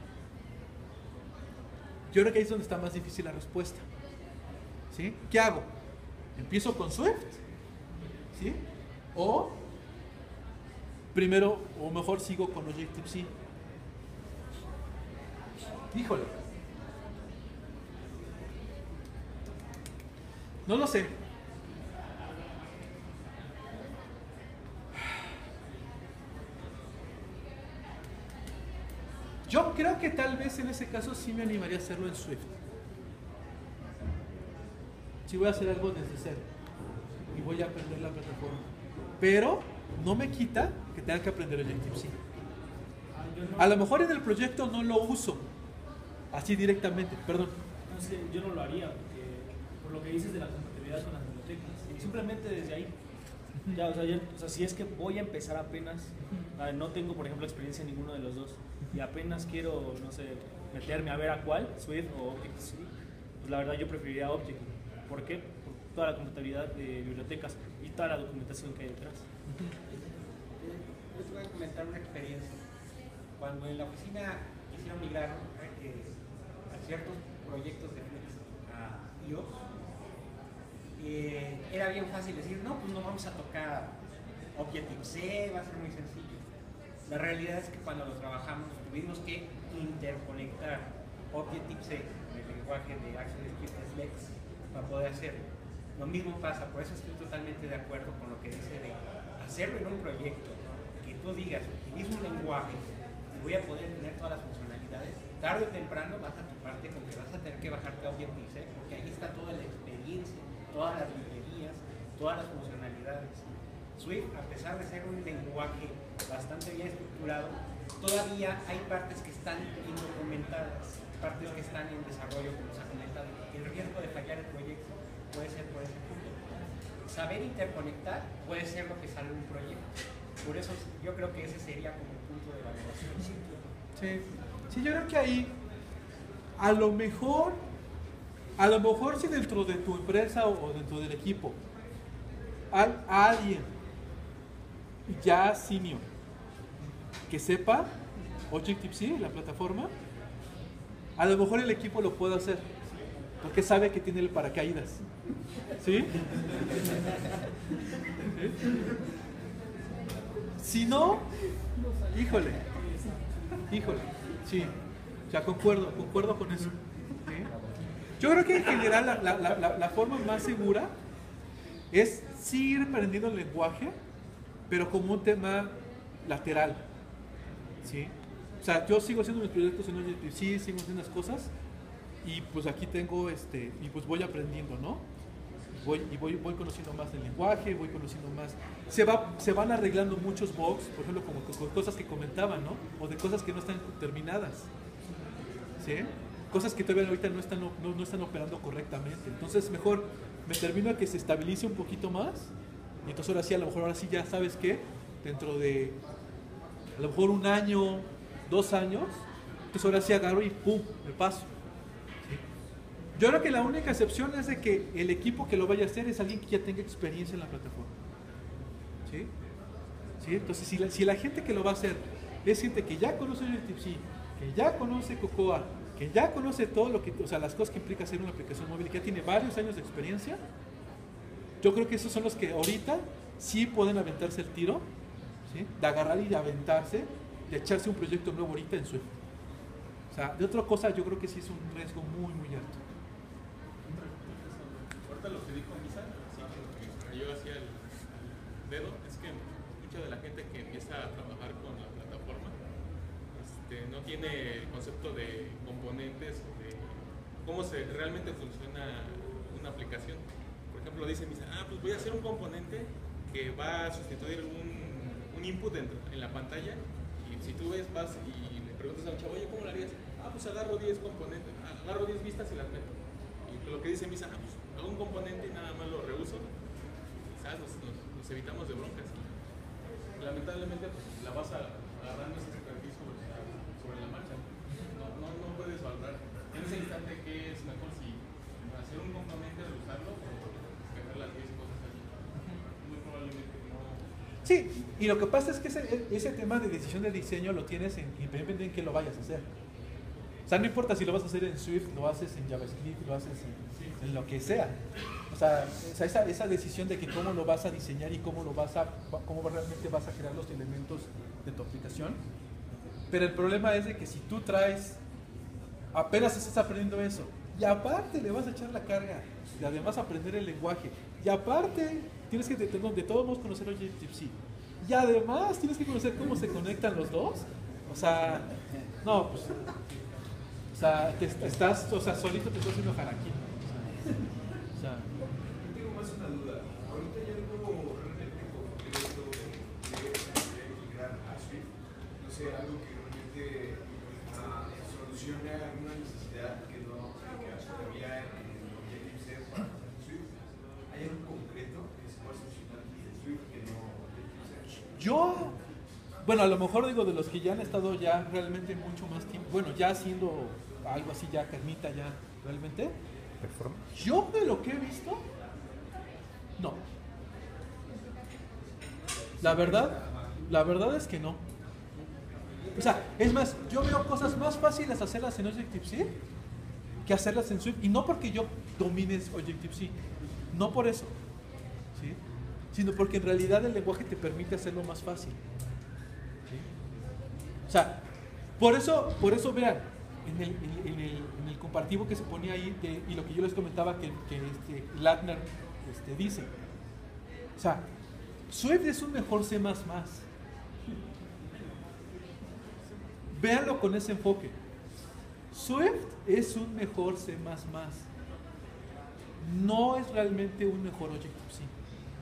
yo creo que ahí es donde está más difícil la respuesta. ¿Sí? ¿Qué hago? ¿Empiezo con Swift? ¿Sí? O primero, o mejor sigo con Objective-C. Híjole. No lo sé. Yo creo que tal vez en ese caso sí me animaría a hacerlo en Swift. Sí voy a hacer algo desde cero y voy a aprender la plataforma. Pero no me quita que tenga que aprender Objective-C. A lo mejor en el proyecto no lo uso así directamente, perdón. No sé, yo no lo haría, porque por lo que dices de la compatibilidad con las bibliotecas, y simplemente desde ahí. Ya, o sea, si es que voy a empezar apenas, no tengo, por ejemplo, experiencia en ninguno de los dos, y apenas quiero, no sé, meterme a ver a cuál, Swift o Objective-C, pues la verdad yo preferiría Objective. ¿Por qué? Por toda la compatibilidad de bibliotecas y toda la documentación que hay detrás. Yo te voy a comentar una experiencia. Cuando en la oficina quisieron migrar a ciertos proyectos de Flex a iOS, era bien fácil decir, no, pues no vamos a tocar Objective-C, va a ser muy sencillo. La realidad es que cuando lo trabajamos tuvimos que interconectar Objective-C con el lenguaje de ActionScript Flex para poder hacerlo. Lo mismo pasa, por eso estoy totalmente de acuerdo con lo que dice de hacerlo en un proyecto, que tú digas, utilizo un lenguaje y voy a poder tener todas las funcionalidades, tarde o temprano vas a toparte con que vas a tener que bajarte a Objective-C, porque ahí está toda la experiencia, todas las librerías, todas las funcionalidades. Swift, a pesar de ser un lenguaje bastante bien estructurado, todavía hay partes que están indocumentadas, partes que están en desarrollo, como se ha comentado. El riesgo de fallar el proyecto puede ser por ese punto. Saber interconectar puede ser lo que salve un proyecto. Por eso yo creo que ese sería como el punto de valoración. Sí, yo creo que ahí, a lo mejor si dentro de tu empresa o dentro del equipo hay alguien ya senior que sepa Objective-C, la plataforma, a lo mejor el equipo lo puede hacer, porque sabe que tiene el paracaídas. ¿Sí? Si no, híjole, sí, ya concuerdo con eso. ¿Sí? Yo creo que en general la forma más segura es sí ir aprendiendo el lenguaje, pero como un tema lateral. ¿Sí? O sea, yo sigo haciendo mis proyectos en Objective-C, sigo haciendo las cosas, y pues aquí tengo y pues voy aprendiendo, ¿no? Voy conociendo más del lenguaje, voy conociendo más. Se van arreglando muchos bugs, por ejemplo, como cosas que comentaban, ¿no? O de cosas que no están terminadas. ¿Sí? Cosas que todavía ahorita no están operando correctamente. Entonces, mejor me termino a que se estabilice un poquito más. Y entonces ahora sí, ya sabes que dentro de a lo mejor 1 año, 2 años, entonces ahora sí agarro y ¡pum! Me paso. Yo creo que la única excepción es de que el equipo que lo vaya a hacer es alguien que ya tenga experiencia en la plataforma. ¿Sí? ¿Sí? Entonces, si la gente que lo va a hacer es gente que ya conoce Objective-C, que ya conoce Cocoa, que ya conoce todo lo que, o sea, las cosas que implica hacer una aplicación móvil y que ya tiene varios años de experiencia, yo creo que esos son los que ahorita sí pueden aventarse el tiro, ¿sí? De agarrar y de aventarse, de echarse un proyecto nuevo ahorita en Swift. O sea, de otra cosa yo creo que sí es un riesgo muy, muy alto. Ahorita lo que dijo Misa, sí, que cayó hacia el dedo, es que mucha de la gente que empieza a trabajar con la plataforma no tiene el concepto de componentes o de cómo realmente funciona una aplicación. Por ejemplo, dice Misa, pues voy a hacer un componente que va a sustituir un input en la pantalla, y si tú vas y le preguntas a un chavo, oye, ¿cómo lo harías? Pues agarro 10 componentes, agarro 10 vistas y las meto. Y lo que dice Misa, pues hago un componente y nada más lo reuso, quizás nos evitamos de broncas. Lamentablemente pues, la vas agarrando ese expertise sobre la marcha. No puedes valorar en ese instante qué es mejor, si hacer un componente de usarlo o pegar las 10 cosas allí. Muy probablemente no. Sí, y lo que pasa es que ese tema de decisión de diseño lo tienes independientemente en qué lo vayas a hacer. O sea, no importa si lo vas a hacer en Swift, lo haces en JavaScript, lo haces en lo que sea. O sea esa decisión de que cómo lo vas a diseñar y cómo realmente vas a crear los elementos de tu aplicación. Pero el problema es de que si tú apenas estás aprendiendo eso, y aparte le vas a echar la carga de además aprender el lenguaje, y aparte tienes que de todos modos conocer Objective-C, y además tienes que conocer cómo se conectan los dos. O sea, no, pues... O sea, solito te estás haciendo harakiri. O sea, yo tengo más una duda. Ahorita ya algo realmente concreto de migrar a Swift. No sé, algo que realmente solucione alguna necesidad que todavía en Objective-C para Swift. ¿Hay algo concreto que se pueda solucionar en Swift que no Objective-C? Bueno, a lo mejor digo de los que ya han estado ya realmente mucho más tiempo, bueno, ya haciendo algo así ya carnita ya realmente. Yo de lo que he visto, no. La verdad es que no. O sea, es más, yo veo cosas más fáciles hacerlas en Objective-C que hacerlas en Swift, y no porque yo domine Objective-C, no por eso, ¿sí? Sino porque en realidad el lenguaje te permite hacerlo más fácil. ¿Sí? O sea, por eso vean, en el comparativo que se ponía ahí y lo que yo les comentaba que Lattner dice. O sea, Swift es un mejor C++. Véanlo con ese enfoque. Swift es un mejor C++. No es realmente un mejor Objective-C.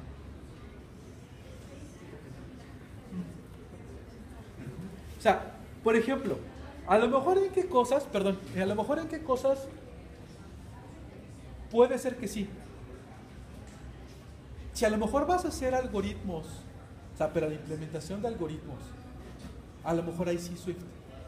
O sea, por ejemplo, a lo mejor en qué cosas, perdón, a lo mejor en qué cosas puede ser que sí. Si a lo mejor vas a hacer algoritmos, o sea, pero la implementación de algoritmos, a lo mejor ahí sí Swift.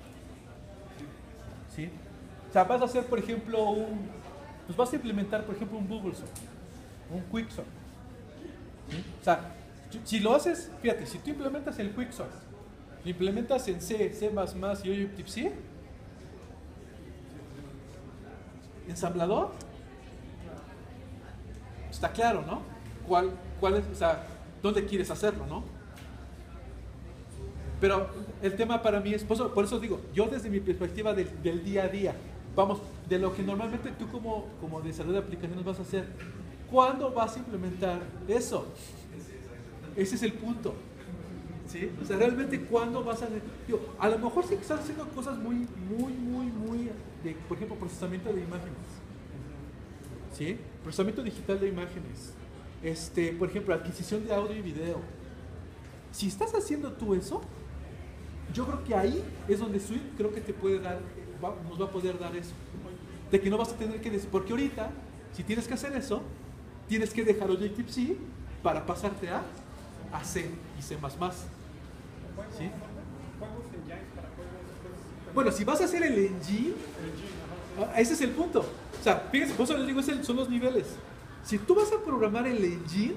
¿Sí? O sea, vas a hacer, por ejemplo, pues vas a implementar, por ejemplo, un Bubblesort, un Quicksort. ¿Sí? O sea, si lo haces, fíjate, si tú implementas el Quicksort, lo implementas en C, C++ y Objective-C, ensamblador, está claro, ¿no? ¿Cuál es, o sea, dónde quieres hacerlo, ¿no? Pero el tema para mí es, por eso digo, yo desde mi perspectiva del día a día, vamos, de lo que normalmente tú como desarrollador de aplicaciones vas a hacer, ¿cuándo vas a implementar eso? Ese es el punto. ¿Sí? O sea, realmente cuándo vas a... Digo, a lo mejor sí que estás haciendo cosas muy, de, por ejemplo, procesamiento de imágenes. ¿Sí? Procesamiento digital de imágenes. Por ejemplo, adquisición de audio y video. Si estás haciendo tú eso, yo creo que ahí es donde Swift creo que te puede dar, nos va a poder dar eso. De que no vas a tener que decir, porque ahorita, si tienes que hacer eso, tienes que dejar Objective-C para pasarte a C y C++. ¿Sí? Bueno, si vas a hacer el engine, ese es el punto. O sea, fíjense, por eso les digo, son los niveles. Si tú vas a programar el engine,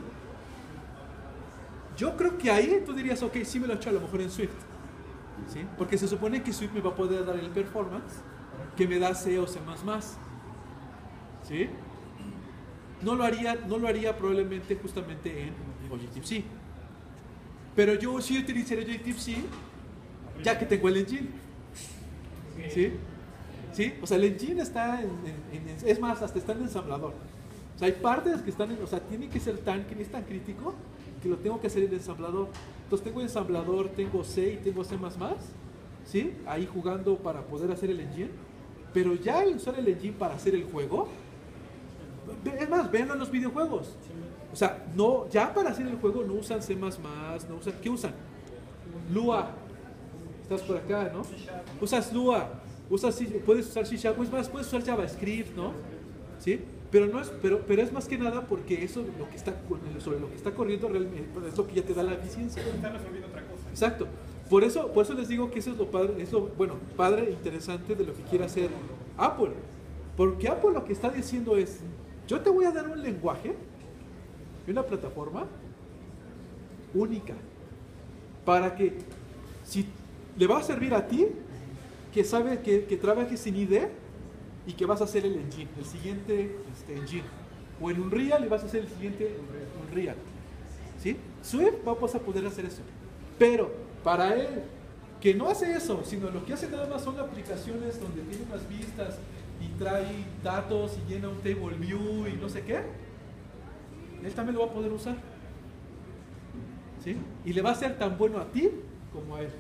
yo creo que ahí tú dirías, ok, sí me lo he hecho a lo mejor en Swift. ¿Sí? Porque se supone que Swift me va a poder dar el performance que me da C o C++. ¿Sí? No lo haría probablemente justamente en Objective-C. Pero yo sí utilizaría Objective-C ya que tengo el engine. ¿Sí? ¿Sí? O sea, el engine está es más, hasta está en el ensamblador. O sea, hay partes que están o sea, tiene que ser que es tan crítico que lo tengo que hacer en el ensamblador. Entonces tengo el ensamblador, tengo C y tengo C++, ¿sí? Ahí jugando para poder hacer el engine. Pero ya el usar el engine para hacer el juego, es más, véanlo en los videojuegos. O sea, no, ya para hacer el juego no usan C++, no usan, ¿qué usan? Lua. Estás por acá, ¿no? Usas Lua, puedes usar C#, es más, puedes usar JavaScript, ¿no? ¿Sí? Pero no es, pero es más que nada porque eso lo que está sobre lo que está corriendo realmente es lo que ya te da la eficiencia. Exacto. Por eso les digo que eso es lo padre, padre e interesante de lo que quiere hacer Apple. Porque Apple lo que está diciendo es, yo te voy a dar un lenguaje y una plataforma única para que si le va a servir a ti, que sabe que trabajes sin IDE y que vas a hacer el engine, el siguiente engine. O en Unreal y vas a hacer el siguiente Unreal. ¿Sí? Swift vamos a poder hacer eso. Pero para él, que no hace eso, sino lo que hace nada más son aplicaciones donde tiene unas vistas y trae datos y llena un table view y no sé qué, él también lo va a poder usar. ¿Sí? Y le va a ser tan bueno a ti como a él.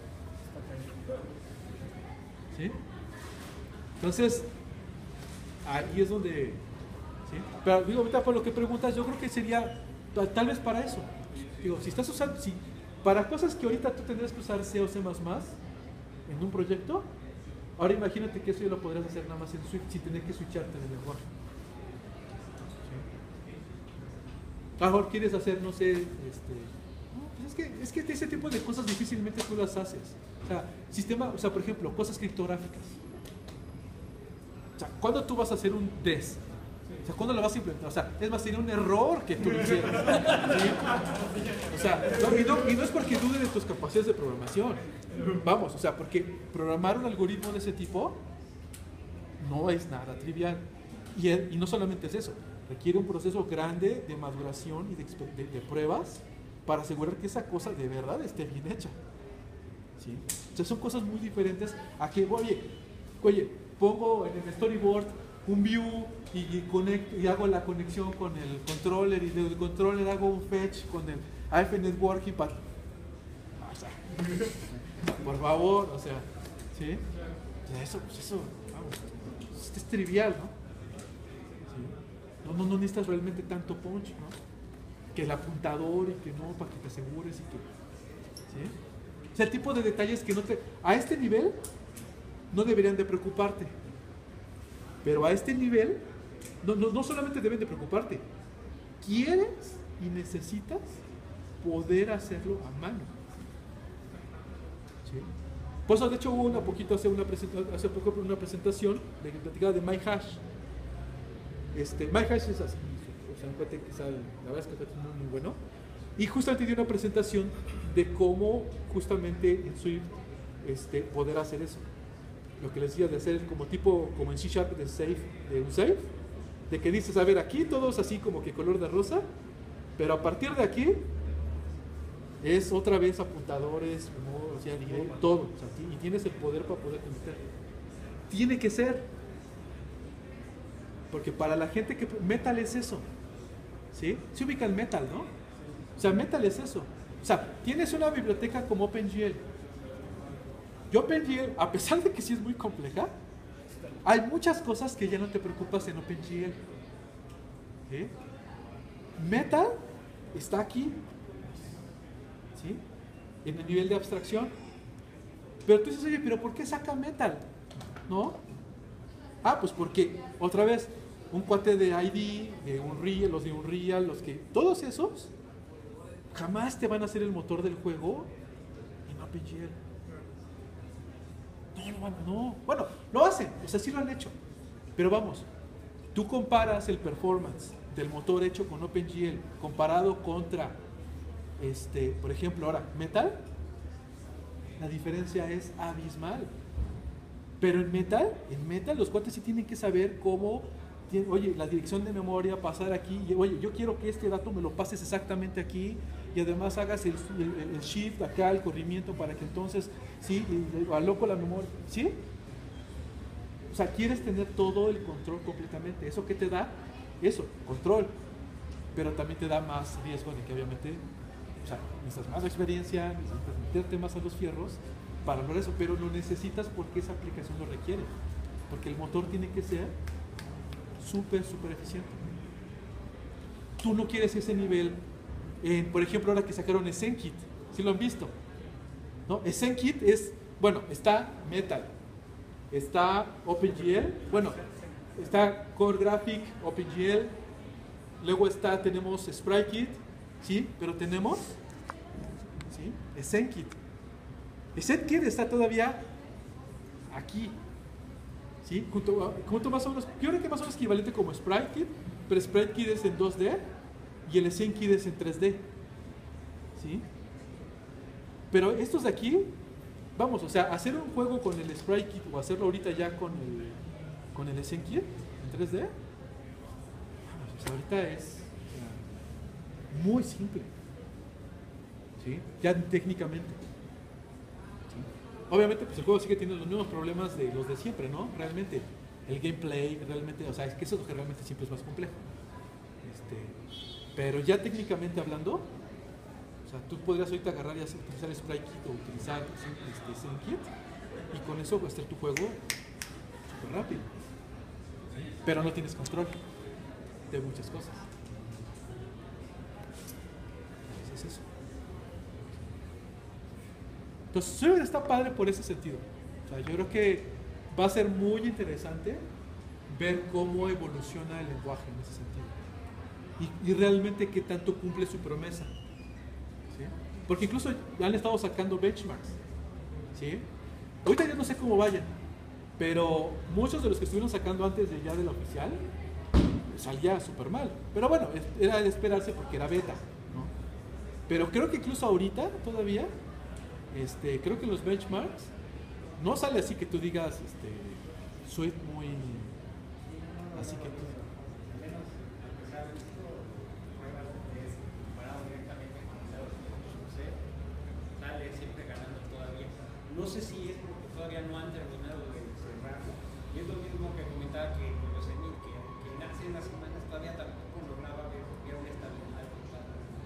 ¿Sí? Entonces, ahí es donde... ¿sí? Pero digo, ahorita por lo que preguntas, yo creo que sería tal vez para eso. Digo, si estás usando... para cosas que ahorita tú tendrías que usar C o C++ en un proyecto, ahora imagínate que eso ya lo podrías hacer nada más en Swift sin tener que switcharte de lenguaje. ¿Sí? A lo mejor quieres hacer, no sé, es que ese tipo de cosas difícilmente tú las haces. O sea, por ejemplo, cosas criptográficas. O sea, ¿cuándo tú vas a hacer un DES? O sea, ¿cuándo lo vas a implementar? O sea, es más, sería un error que tú lo hicieras. ¿Sí? O sea, y no es porque dude de tus capacidades de programación. Vamos, o sea, porque programar un algoritmo de ese tipo no es nada trivial. Y no solamente es eso, requiere un proceso grande de maduración y de pruebas para asegurar que esa cosa de verdad esté bien hecha. ¿Sí? O sea, son cosas muy diferentes a que, oye, pongo en el storyboard un view y hago la conexión con el controller y del controller hago un fetch con el AF Networking para... O sea, por favor, o sea, ¿sí? O sea, eso, vamos, es trivial, ¿no? ¿Sí? No necesitas realmente tanto punch, ¿no? Que el apuntador y que no, para que te asegures y que... ¿sí? O sea, el tipo de detalles que a este nivel no deberían de preocuparte. Pero a este nivel, no solamente deben de preocuparte. Quieres y necesitas poder hacerlo a mano. ¿Sí? Por eso, de hecho, hubo hace poco una presentación de que platicaba de MyHash. MyHash es así, o sea, un cuate que sale, la verdad es que es muy bueno. Y justamente dio una presentación de cómo justamente en Swift poder hacer eso. Lo que les decía de hacer como en C# de un safe, de que dices, a ver, aquí todos así como que color de rosa, pero a partir de aquí es otra vez apuntadores, o sea, todo, o sea, y tienes el poder para poder conectar. Tiene que ser, porque para la gente que Metal es eso, ¿sí? Se ubica el Metal, ¿no? O sea, Metal es eso. O sea, tienes una biblioteca como OpenGL. Y OpenGL, a pesar de que sí es muy compleja, hay muchas cosas que ya no te preocupas en OpenGL. ¿Sí? Metal está aquí, ¿sí? En el nivel de abstracción. Pero tú dices, oye, ¿pero por qué saca Metal? ¿No? Pues porque, otra vez, un cuate de ID, de Unreal, los de Unreal, todos esos jamás te van a hacer el motor del juego en OpenGL. No. Bueno, lo hacen, o sea, sí lo han hecho. Pero vamos, tú comparas el performance del motor hecho con OpenGL comparado contra, por ejemplo, ahora, Metal, la diferencia es abismal. Pero en Metal los cuates sí tienen que saber cómo, oye, la dirección de memoria, pasar aquí, y, oye, yo quiero que este dato me lo pases exactamente aquí, y además hagas el shift acá, el corrimiento, para que entonces, sí, aloco la memoria, ¿sí? O sea, quieres tener todo el control completamente. ¿Eso qué te da? Eso, control. Pero también te da más riesgo de que obviamente, o sea, necesitas más experiencia, necesitas meterte más a los fierros para lograr eso, pero lo necesitas porque esa aplicación lo requiere. Porque el motor tiene que ser súper eficiente. Tú no quieres ese nivel. Por ejemplo, ahora que sacaron EssenKit, ¿sí lo han visto? ¿No? EssenKit es, bueno, está Metal, está OpenGL, bueno, está Core Graphic, OpenGL, luego tenemos SpriteKit, ¿sí? Pero tenemos, ¿sí? EssenKit. EssenKit está todavía aquí, ¿sí? Junto más o menos, yo creo que más o menos equivalente como SpriteKit, pero SpriteKit es en 2D y el EssenKit es en 3D, ¿sí? Pero estos de aquí, vamos, o sea, hacer un juego con el SpriteKit o hacerlo ahorita ya con el EssenKit en 3D, pues ahorita es muy simple, ¿sí? Ya técnicamente. Obviamente, pues el juego sigue teniendo los mismos problemas de los de siempre, ¿no? Realmente, el gameplay, realmente, o sea, es que eso es lo que realmente siempre es más complejo. Pero ya técnicamente hablando, o sea, tú podrías ahorita agarrar y utilizar SpriteKit o utilizar EssenKit y con eso va a estar tu juego súper rápido. ¿Sí? Pero no tienes control de muchas cosas. Entonces es eso. Entonces, Swift está padre por ese sentido. O sea, yo creo que va a ser muy interesante ver cómo evoluciona el lenguaje en ese sentido. Y realmente qué tanto cumple su promesa. ¿Sí? Porque incluso han estado sacando benchmarks. ¿Sí? Ahorita yo no sé cómo vayan, pero muchos de los que estuvieron sacando antes de ya de la oficial salía súper mal. Pero bueno, era de esperarse porque era beta, ¿no? Pero creo que incluso ahorita todavía creo que los benchmarks no sale así que tú digas Swift muy así que tú, sale siempre ganando todavía. No sé si es porque todavía no han terminado de cerrar. Y es lo mismo que comentaba que con los Emil, que hace unas semanas todavía tampoco lograba ver una estabilidad total.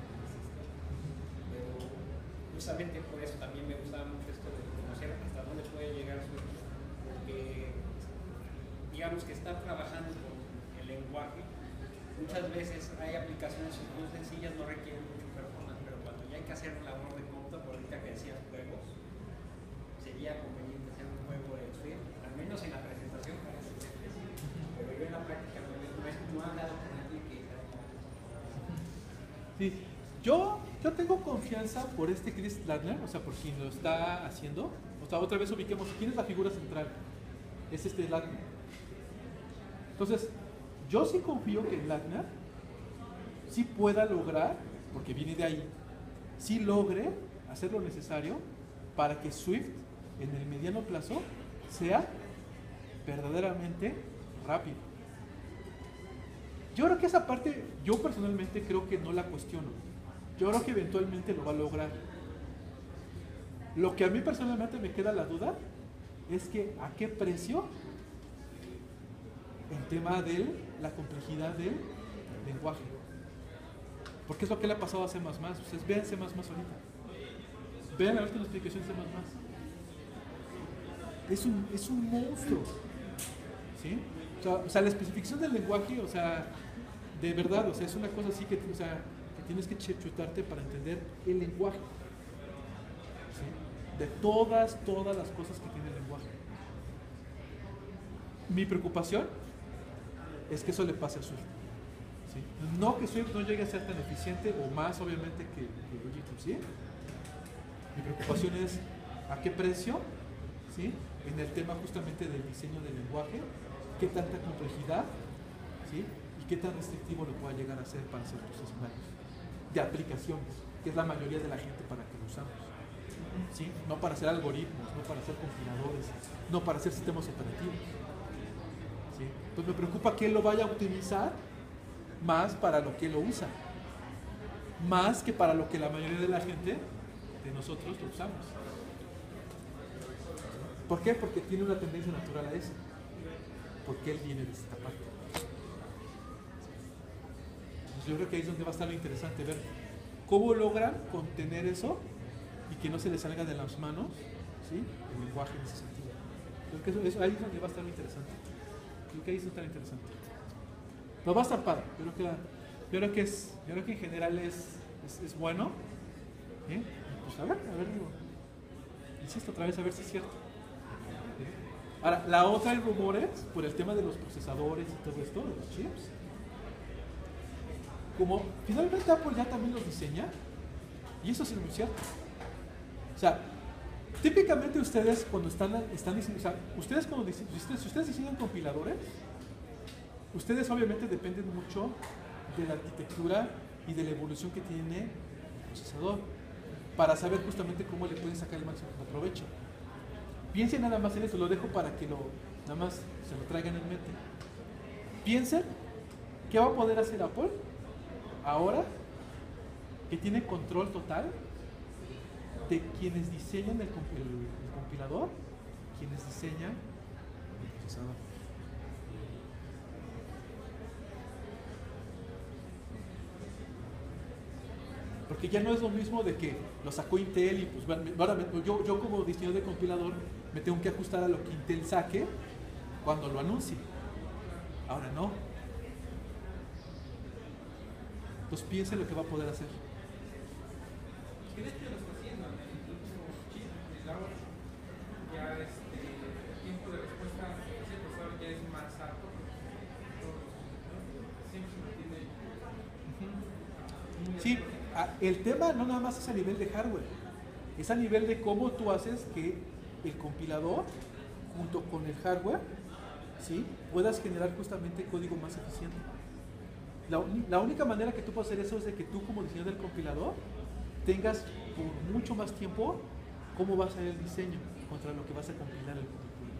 Pero justamente por eso también me gustaba mucho esto de conocer hasta dónde puede llegar su, porque digamos que estar trabajando con el lenguaje, muchas veces hay aplicaciones muy sencillas, no requieren mucho performance, pero cuando ya hay que hacer un labor de cómputo justo por ahorita que decías juegos, sería conveniente hacer un juego de Swift, al menos en la presentación parece ser que sí, pero yo en la práctica no he hablado con nadie que... Sí, yo tengo confianza por este Chris Ladner, o sea, por quien lo está haciendo. O sea, otra vez ubiquemos, ¿quién es la figura central? Es este Ladner. Entonces, yo sí confío que Ladner sí pueda lograr, porque viene de ahí, sí logre hacer lo necesario para que Swift en el mediano plazo sea verdaderamente rápido. Yo creo que esa parte, yo personalmente creo que no la cuestiono. Yo creo que eventualmente lo va a lograr. Lo que a mí personalmente me queda la duda es que a qué precio el tema de la complejidad del lenguaje. Porque es lo que le ha pasado a C++. Ustedes vean C++ ahorita. Vean la última explicación de C++. Es un monstruo. ¿Sí? O sea, la especificación del lenguaje, o sea, de verdad, o sea, es una cosa así que, o sea, que tienes que chutarte para entender el lenguaje. ¿Sí? De todas las cosas que tiene el lenguaje. Mi preocupación es que eso le pase a Swift. ¿Sí? No que Swift no llegue a ser tan eficiente o más, obviamente, que Objective, ¿sí? Mi preocupación es a qué precio, ¿sí? En el tema justamente del diseño del lenguaje, qué tanta complejidad, ¿sí? Y qué tan restrictivo lo pueda llegar a ser para ciertos escenarios de aplicaciones, que es la mayoría de la gente para que lo usamos. ¿Sí? No para hacer algoritmos, no para hacer compiladores, no para hacer sistemas operativos. ¿Sí? Entonces me preocupa que él lo vaya a optimizar más para lo que él lo usa, más que para lo que la mayoría de la gente de nosotros lo usamos. ¿Por qué? Porque tiene una tendencia natural a eso. Porque él viene de esta parte. Entonces yo creo que ahí es donde va a estar lo interesante, ver cómo logran contener eso y que no se les salga de las manos, ¿sí? El lenguaje en ese sentido. Creo que eso ahí es donde va a estar lo interesante. Creo que ahí está tan interesante. Pero va a estar padre. Yo creo que en general es bueno. ¿Sí? Pues a ver, digo. Insisto otra vez, a ver si es cierto. Ahora, la otra hay rumores por el tema de los procesadores y todo esto, de los chips. Como finalmente Apple ya también los diseña, y eso sí es muy cierto. O sea, típicamente ustedes cuando están diseñando, o sea, ustedes cuando si ustedes diseñan compiladores, ustedes obviamente dependen mucho de la arquitectura y de la evolución que tiene el procesador para saber justamente cómo le pueden sacar el máximo provecho. Piensen nada más en eso, lo dejo para que nada más se lo traigan en mente. Piensen qué va a poder hacer Apple ahora que tiene control total de quienes diseñan el compilador, quienes diseñan el procesador. Porque ya no es lo mismo de que lo sacó Intel y pues ahora yo como diseñador de compilador me tengo que ajustar a lo que Intel saque cuando lo anuncie. Ahora no. Entonces piensen lo que va a poder hacer. ¿Qué de hecho lo está haciendo? En el último chip, el ahora, ya el tiempo de respuesta ese procesador ya es más alto. Siempre se mantiene. Sí, el tema no nada más es a nivel de hardware, es a nivel de cómo tú haces que el compilador, junto con el hardware, ¿sí? Puedas generar justamente código más eficiente. La única manera que tú puedes hacer eso es de que tú como diseñador del compilador tengas por mucho más tiempo cómo va a ser el diseño contra lo que vas a compilar el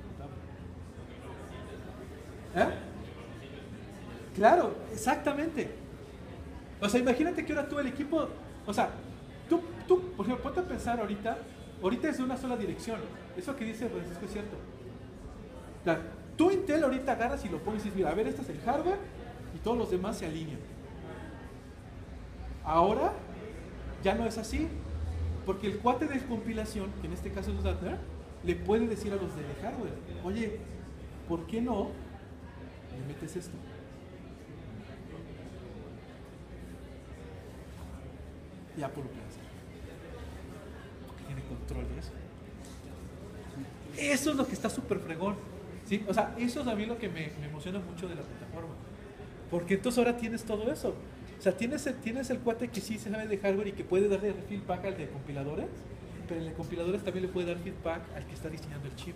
computador. Claro, exactamente. O sea, imagínate que ahora tú el equipo, o sea, tú por ejemplo, ponte a pensar ahorita es de una sola dirección. Eso que dice Francisco es cierto. O sea, tú Intel ahorita agarras y lo pones y dices, mira, a ver, este es el hardware y todos los demás se alinean. Ahora ya no es así, porque el cuate de compilación, que en este caso es Ladner, le puede decir a los de hardware, oye, ¿por qué no le metes esto? Y Apple lo puede hacer. control de eso. Eso es lo que está súper fregón, ¿sí? O sea, eso es a mí lo que me emociona mucho de la plataforma. Porque entonces ahora tienes todo eso. O sea, tienes el cuate que sí se sabe de hardware y que puede darle feedback al de compiladores, pero el de compiladores también le puede dar feedback al que está diseñando el chip.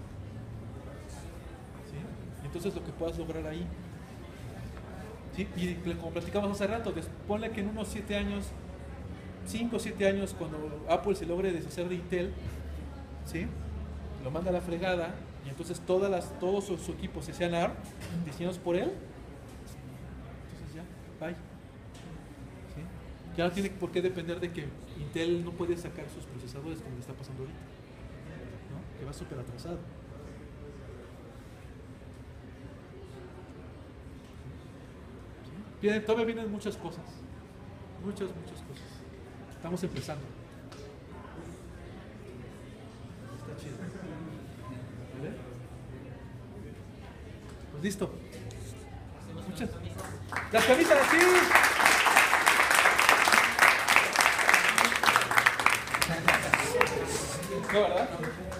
¿Sí? Entonces lo que puedas lograr ahí. ¿Sí? Y como platicamos hace rato, ponle que en unos 7 años, 5 o 7 años, cuando Apple se logre deshacer de Intel, ¿sí? Lo manda a la fregada y entonces todos sus equipos se sean ARM, diseñados por él, entonces ya, bye. ¿Sí? Ya no tiene por qué depender de que Intel no puede sacar sus procesadores como le está pasando ahorita, ¿no? Que va súper atrasado. ¿Sí? Todavía vienen muchas cosas, muchas cosas. Estamos empezando. Está chido. ¿Vale? Pues listo. Muchas. Las camisas, sí. No, ¿verdad?